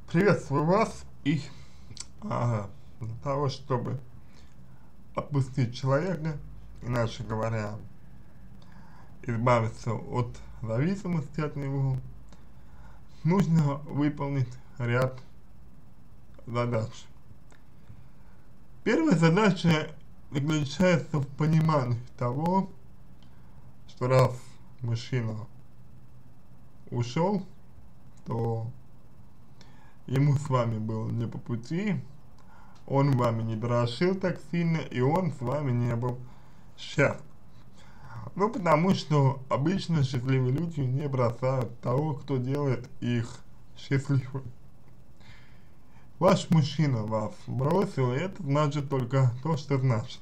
Приветствую вас и для того, чтобы отпустить человека, иначе говоря, избавиться от зависимости от него, нужно выполнить ряд задач. Первая задача заключается в понимании того, что раз мужчина ушел, то ему с вами было не по пути, он вами не дорожил так сильно, и он с вами не был счастлив. Ну, потому что обычно счастливые люди не бросают того, кто делает их счастливыми. Ваш мужчина вас бросил, и это значит только то, что значит.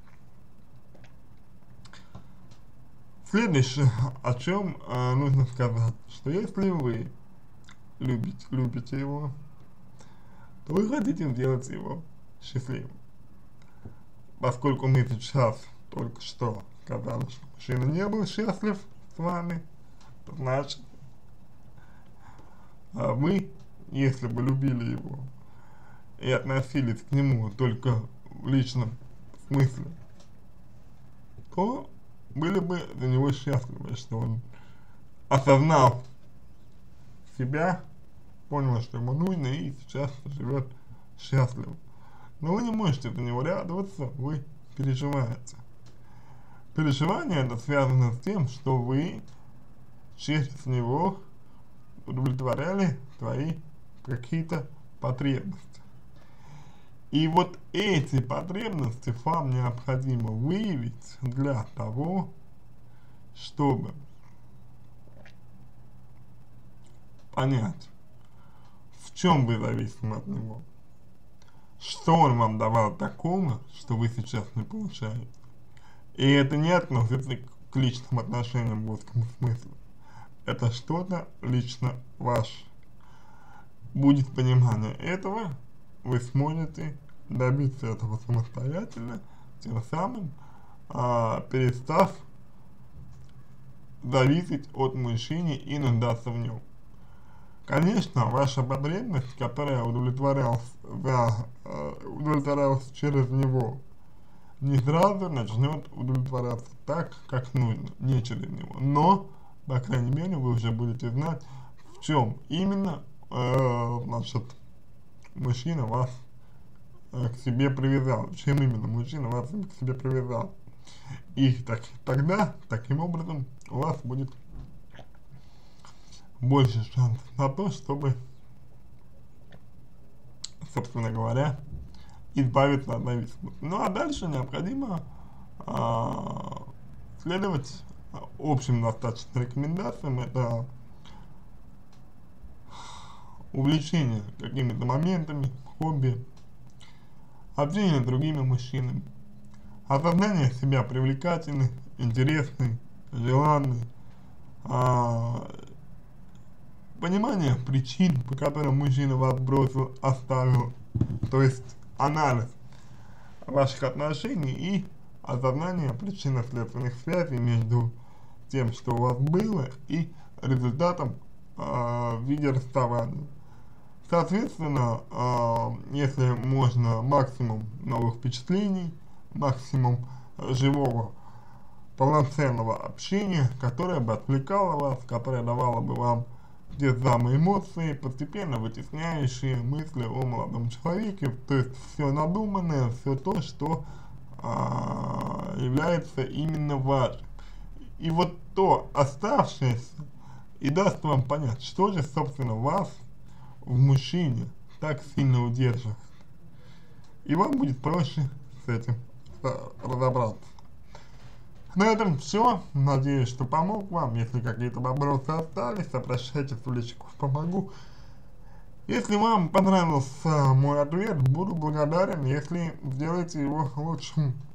Следующее, о чем нужно сказать, что если вы любите его, то вы хотите сделать его счастливым. Поскольку мы сейчас только что сказали, что мужчина не был счастлив с вами, то значит, вы, если бы любили его и относились к нему только в личном смысле, то были бы за него счастливы, что он осознал себя, понял, что ему нужно, и сейчас живет счастливо. Но вы не можете за него радоваться, вы переживаете. Переживание это связано с тем, что вы через него удовлетворяли свои какие-то потребности. И вот эти потребности вам необходимо выявить для того, чтобы понять, в чем вы зависимы от него, что он вам давал такого, что вы сейчас не получаете. И это не относится к личным отношениям в узком смысле. Это что-то лично ваше. Будет понимание этого, вы сможете добиться этого самостоятельно, тем самым перестав зависеть от мужчины и нуждаться в нем. Конечно, ваша потребность, которая удовлетворялась через него, не сразу начнет удовлетворяться так, как нужно, не через него. Но, по крайней мере, вы уже будете знать, в чем именно, значит, мужчина вас к себе привязал, чем именно мужчина вас к себе привязал. И тогда, таким образом, у вас будет больше шансов на то, чтобы, собственно говоря, избавиться от зависимости. Ну а дальше необходимо следовать общим достаточно рекомендациям. Это увлечение какими-то моментами, хобби, общение с другими мужчинами, осознание себя привлекательной, интересной, желанной, понимание причин, по которым мужчина вас бросил, оставил, то есть анализ ваших отношений и осознание причинно-следственных связей между тем, что у вас было, и результатом в виде расставания. Соответственно, если можно, максимум новых впечатлений, максимум живого, полноценного общения, которое бы отвлекало вас, которое давало бы вам те самые эмоции, постепенно вытесняющие мысли о молодом человеке, то есть все надуманное, все то, что является именно важным. И вот то оставшееся и даст вам понять, что же, собственно, вас в мужчине так сильно удерживает. И вам будет проще с этим разобраться. На этом все. Надеюсь, что помог вам. Если какие-то вопросы остались, обращайтесь в личку, помогу. Если вам понравился мой ответ, буду благодарен, если сделаете его лучшим